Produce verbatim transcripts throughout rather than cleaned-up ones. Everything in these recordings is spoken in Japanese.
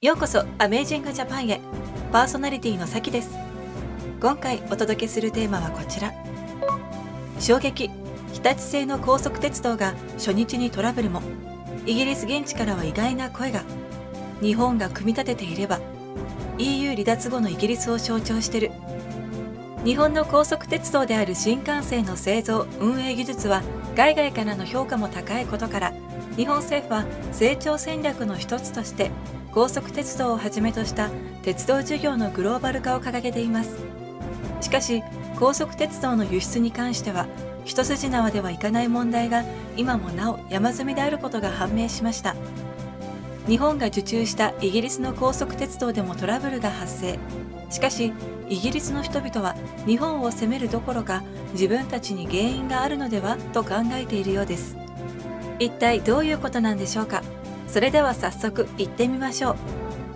ようこそアメージングジャパンへ。パーソナリティのさきです。今回お届けするテーマはこちら。衝撃、日立製の高速鉄道が初日にトラブルも。イギリス現地からは意外な声が。日本が組み立てていれば イーユー 離脱後のイギリスを象徴してる。日本の高速鉄道である新幹線の製造・運営技術は海外からの評価も高いことから、日本政府は成長戦略の一つとして高速鉄道をはじめとした鉄道事業のグローバル化を掲げています。しかし高速鉄道の輸出に関しては一筋縄ではいかない問題が今もなお山積みであることが判明しました。日本が受注したイギリスの高速鉄道でもトラブルが発生。しかしイギリスの人々は日本を責めるどころか自分たちに原因があるのではと考えているようです。一体どういうことなんでしょうか。それでは早速行ってみましょう。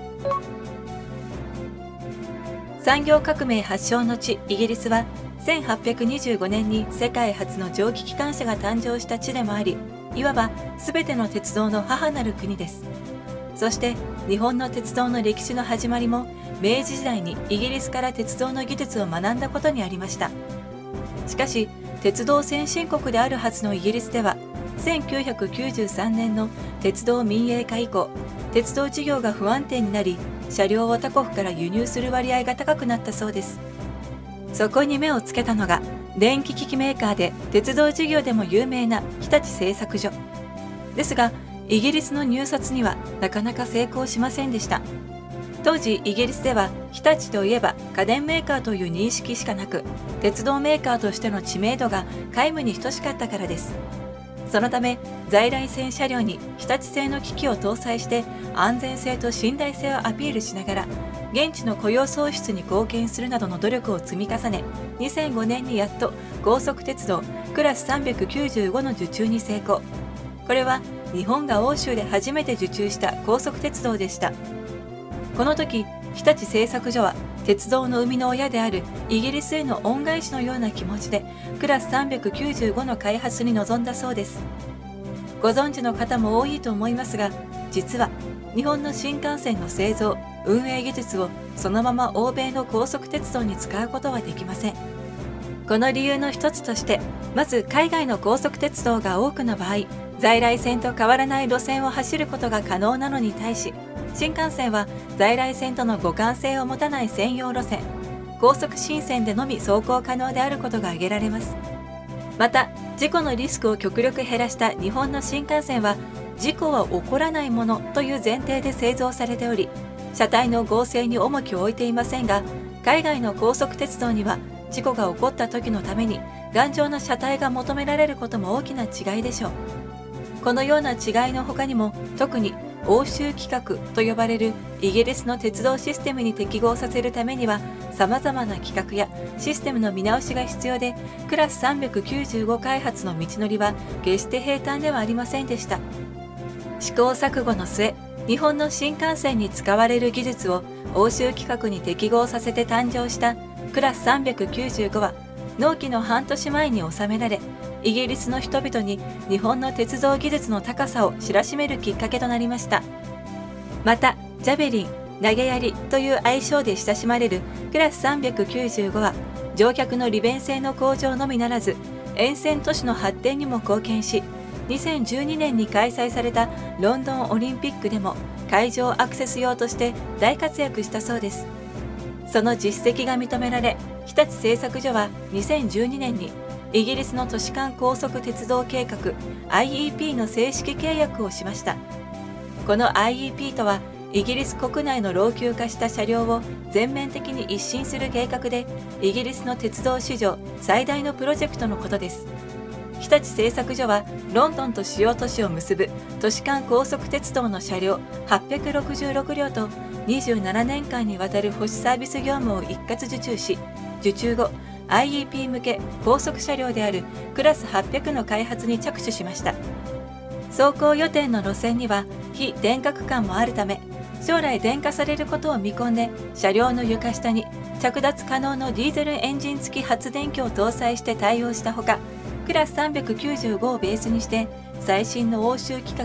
産業革命発祥の地イギリスはせんはっぴゃくにじゅうごねんに世界初の蒸気機関車が誕生した地でもあり、いわば全ての鉄道の母なる国です。そして日本の鉄道の歴史の始まりも明治時代にイギリスから鉄道の技術を学んだことにありました。しかし鉄道先進国であるはずのイギリスではせんきゅうひゃくきゅうじゅうさんねんの鉄道民営化以降、鉄道事業が不安定になり、車両を他国から輸入する割合が高くなったそうです。そこに目をつけたのが電気機器メーカーで鉄道事業でも有名な日立製作所ですが、イギリスの入札にはなかなか成功しませんでした。当時イギリスでは日立といえば家電メーカーという認識しかなく、鉄道メーカーとしての知名度が皆無に等しかったからです。そのため在来線車両に日立製の機器を搭載して安全性と信頼性をアピールしながら現地の雇用創出に貢献するなどの努力を積み重ね、にせんごねんにやっと高速鉄道クラスさんびゃくきゅうじゅうごの受注に成功。これは日本が欧州で初めて受注した高速鉄道でした。この時日立製作所は鉄道の生みの親であるイギリスへの恩返しのような気持ちでクラスさんびゃくきゅうじゅうごの開発に臨んだそうです。ご存知の方も多いと思いますが、実は日本の新幹線の製造・運営技術をそのまま欧米の高速鉄道に使うことはできません。この理由の一つとして、まず海外の高速鉄道が多くの場合、在来線と変わらない路線を走ることが可能なのに対し、新幹線は在来線との互換性を持たない専用路線、高速新線でのみ走行可能であることが挙げられます。また事故のリスクを極力減らした日本の新幹線は事故は起こらないものという前提で製造されており、車体の剛性に重きを置いていませんが、海外の高速鉄道には事故が起こった時のために頑丈な車体が求められることも大きな違いでしょう。このような違いの他にも、特に欧州規格と呼ばれるイギリスの鉄道システムに適合させるためには様々な規格やシステムの見直しが必要で、クラスさんびゃくきゅうじゅうご開発の道のりは決して平坦ではありませんでした。試行錯誤の末、日本の新幹線に使われる技術を欧州規格に適合させて誕生したクラスさんびゃくきゅうじゅうごは納期の半年前に収められ、イギリスの人々に日本の鉄道技術の高さを知らしめるきっかけとなりました。またジャベリン、投げやりという愛称で親しまれるクラスさんびゃくきゅうじゅうごは乗客の利便性の向上のみならず沿線都市の発展にも貢献し、にせんじゅうにねんに開催されたロンドンオリンピックでも会場アクセス用として大活躍したそうです。その実績が認められ、日立製作所はにせんじゅうにねんにイギリスの都市間高速鉄道計画 アイイーピー の正式契約をしました。この アイイーピー とはイギリス国内の老朽化した車両を全面的に一新する計画で、イギリスの鉄道史上最大のプロジェクトのことです。日立製作所はロンドンと主要都市を結ぶ都市間高速鉄道の車両はっぴゃくろくじゅうろくりょうとにじゅうななねんかんにわたる保守サービス業務を一括受注し、受注後 アイイーピー 向け高速車両であるクラスはっぴゃくの開発に着手しました。走行予定の路線には非電化区間もあるため、将来電化されることを見込んで車両の床下に着脱可能のディーゼルエンジン付き発電機を搭載して対応したほか、クラスさんびゃくきゅうじゅうごをベースにして最新の欧州規格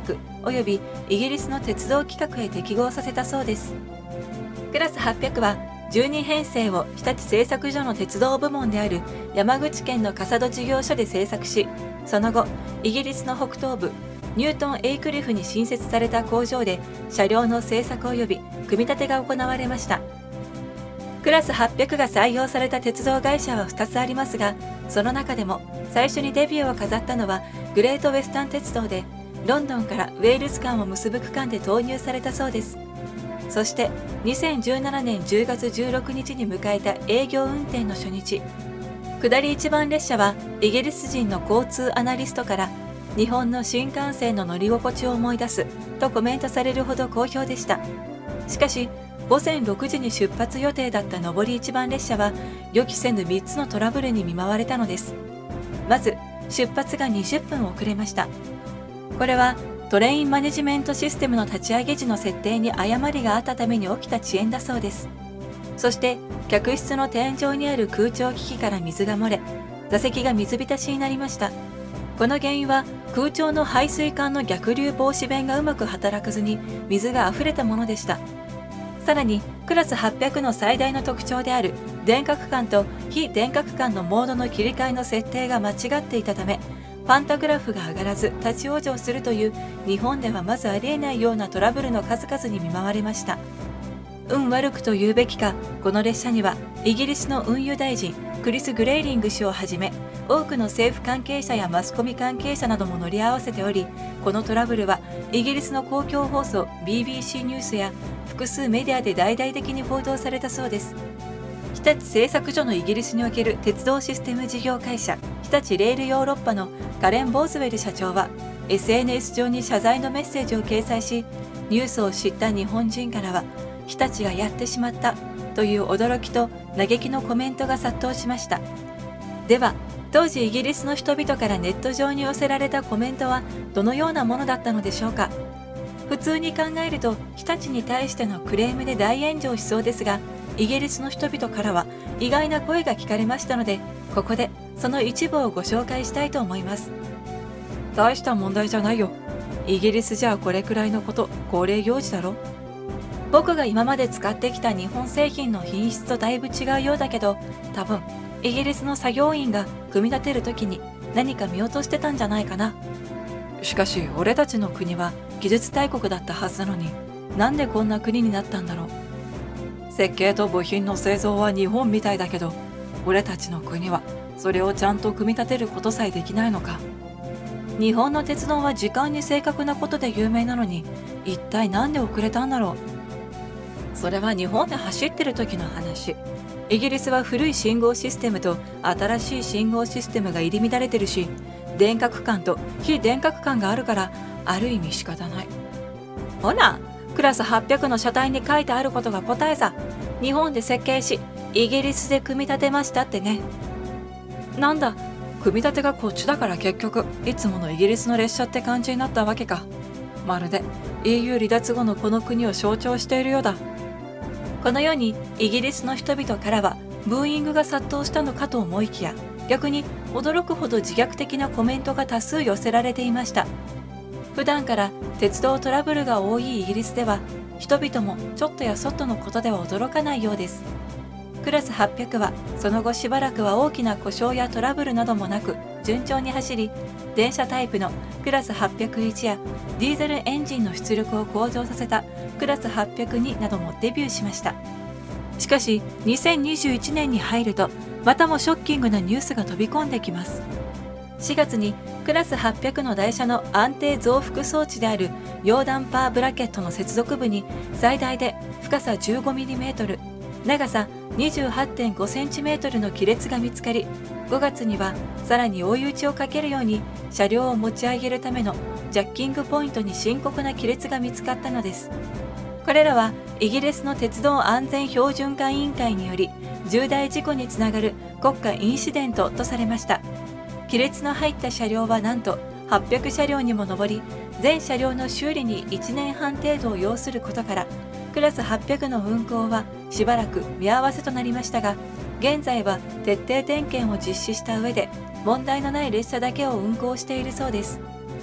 及びイギリスの鉄道規格へ適合させたそうです。クラスはっぴゃくはじゅうに編成を日立製作所の鉄道部門である山口県の笠戸事業所で製作し、その後イギリスの北東部ニュートン・エイクリフに新設された工場で車両の製作及び組み立てが行われました。クラスはっぴゃくが採用された鉄道会社はふたつありますが、その中でも最初にデビューを飾ったのはグレートウェスタン鉄道で、ロンドンからウェールズ間を結ぶ区間で投入されたそうです。そしてにせんじゅうななねんじゅうがつじゅうろくにちに迎えた営業運転の初日、下り一番列車はイギリス人の交通アナリストから日本の新幹線の乗り心地を思い出すとコメントされるほど好評でした。しかしごぜんろくじに出発予定だった上り一番列車は予期せぬみっつのトラブルに見舞われたのです。まず出発がにじゅっぷん遅れました。これはトレインマネジメントシステムの立ち上げ時の設定に誤りがあったために起きた遅延だそうです。そして客室の天井にある空調機器から水が漏れ、座席が水浸しになりました。この原因は空調の排水管の逆流防止弁がうまく働かずに水が溢れたものでした。さらにクラスはっぴゃくの最大の特徴である電化区間と非電化区間のモードの切り替えの設定が間違っていたため、パンタグラフが上がらず立ち往生するという日本ではまずありえないようなトラブルの数々に見舞われました。運悪くと言うべきか、この列車にはイギリスの運輸大臣クリス・グレイリング氏をはじめ多くの政府関係者やマスコミ関係者なども乗り合わせており、このトラブルはイギリスの公共放送 ビービーシー ニュースや複数メディアで大々的に報道されたそうです。日立製作所のイギリスにおける鉄道システム事業会社日立レールヨーロッパのカレン・ボーズウェル社長は エスエヌエス 上に謝罪のメッセージを掲載し、ニュースを知った日本人からは日立がやってしまったという驚きと嘆きのコメントが殺到しました。では当時イギリスの人々からネット上に寄せられたコメントはどのようなものだったのでしょうか。普通に考えると日立に対してのクレームで大炎上しそうですが、イギリスの人々からは意外な声が聞かれましたので、ここでその一部をご紹介したいと思います。大した問題じゃないよ。イギリスじゃこれくらいのこと恒例行事だろ。僕が今まで使ってきた日本製品の品質とだいぶ違うようだけど、多分イギリスの作業員が組み立てる時に何か見落としてたんじゃないかな。しかし俺たちの国は技術大国だったはずなのに、なんでこんな国になったんだろう。設計と部品の製造は日本みたいだけど、俺たちの国はそれをちゃんと組み立てることさえできないのか。日本の鉄道は時間に正確なことで有名なのに、一体なんで遅れたんだろう。それは日本で走ってる時の話。イギリスは古い信号システムと新しい信号システムが入り乱れてるし、電化区間と非電化区間があるから、ある意味仕方ない。ほら、クラスはっぴゃくの車体に書いてあることが答えさ。日本で設計し、イギリスで組み立てましたってね。なんだ、組み立てがこっちだから結局いつものイギリスの列車って感じになったわけか。まるで イーユー 離脱後のこの国を象徴しているようだ。このようにイギリスの人々からはブーイングが殺到したのかと思いきや、逆に驚くほど自虐的なコメントが多数寄せられていました。普段から鉄道トラブルが多いイギリスでは、人々もちょっとやそっとのことでは驚かないようです。クラスはっぴゃくはその後しばらくは大きな故障やトラブルなどもなく順調に走り、電車タイプのクラスはっぴゃくいちやディーゼルエンジンの出力を向上させたクラスはっぴゃくになどもデビューしました。しかしにせんにじゅういちねんに入ると、またもショッキングなニュースが飛び込んできます。しがつにクラスはっぴゃくの台車の安定増幅装置である溶ダンパーブラケットの接続部に最大で深さ じゅうごミリメートル、長さ にじゅうはちてんごセンチメートルの亀裂が見つかり、ごがつにはさらに追い打ちをかけるように車両を持ち上げるためのジャッキングポイントに深刻な亀裂が見つかったのです。これらはイギリスの鉄道安全標準化委員会により重大事故につながる国家インシデントとされました。亀裂の入った車両はなんとはっぴゃくしゃりょうにも上り、全車両の修理にいちねんはん程度を要することから、クラスはっぴゃくの運行はしばらく見合わせとなりましたが、現在は徹底点検を実施した上で問題のない列車だけを運行しているそうです。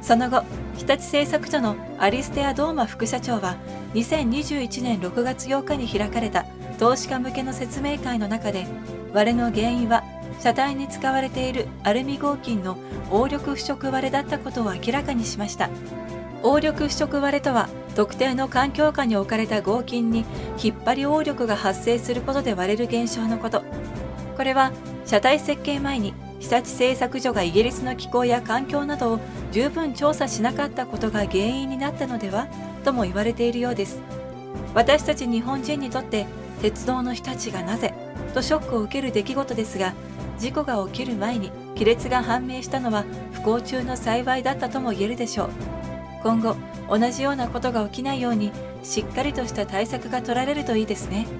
その後、日立製作所のアリステア・ドーマ副社長はにせんにじゅういちねんろくがつようかに開かれた投資家向けの説明会の中で、割れの原因は車体に使われているアルミ合金の応力腐食割れだったことを明らかにしました。応力腐食割れとは、特定の環境下に置かれた合金に引っ張り応力が発生することで割れる現象のこと。これは車体設計前に日立製作所がイギリスの気候や環境などを十分調査しなかったことが原因になったのではとも言われているようです。私たち日本人にとって鉄道の日立がなぜとショックを受ける出来事ですが、事故が起きる前に亀裂が判明したのは不幸中の幸いだったとも言えるでしょう。今後同じようなことが起きないようにしっかりとした対策が取られるといいですね。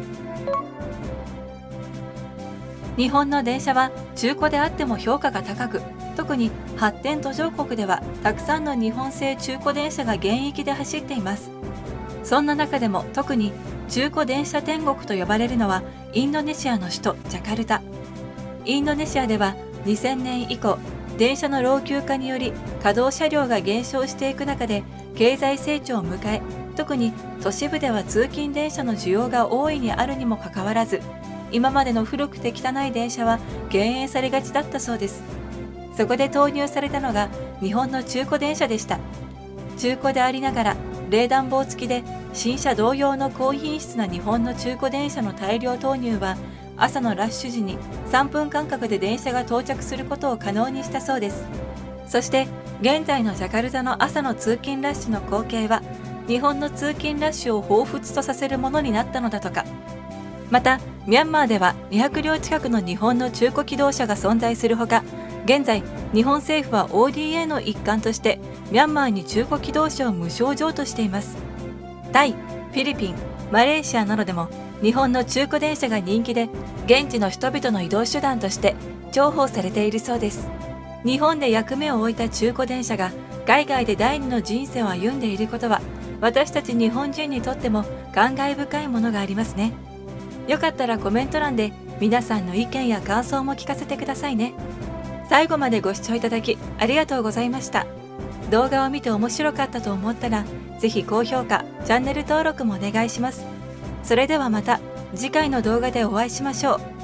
日本の電車は中古であっても評価が高く、特に発展途上国ではたくさんの日本製中古電車が現役で走っています。そんな中でも特に中古電車天国と呼ばれるのはインドネシアの首都ジャカルタ。インドネシアではにせんねん以降、電車の老朽化により稼働車両が減少していく中で経済成長を迎え、特に都市部では通勤電車の需要が大いにあるにもかかわらず、今までの古くて汚い電車は敬遠されがちだったそうです。そこで投入されたのが日本の中古電車でした。中古でありながら冷暖房付きで新車同様の高品質な日本の中古電車の大量投入は、朝のラッシュ時にさんぷんかんかくで電車が到着することを可能にしたそうです。そして現在のジャカルタの朝の通勤ラッシュの光景は、日本の通勤ラッシュを彷彿とさせるものになったのだとか。またミャンマーではにひゃくりょう近くの日本の中古機動車が存在するほか、現在日本政府は オーディーエー の一環としてミャンマーに中古機動車を無償譲渡しています。タイ、フィリピン、マレーシアなどでも日本の中古電車が人気で、現地の人々の移動手段として重宝されているそうです。日本で役目を終えた中古電車が海外で第二の人生を歩んでいることは、私たち日本人にとっても感慨深いものがありますね。よかったらコメント欄で皆さんの意見や感想も聞かせてくださいね。最後までご視聴いただきありがとうございました。動画を見て面白かったと思ったら、ぜひ高評価、チャンネル登録もお願いします。それではまた次回の動画でお会いしましょう。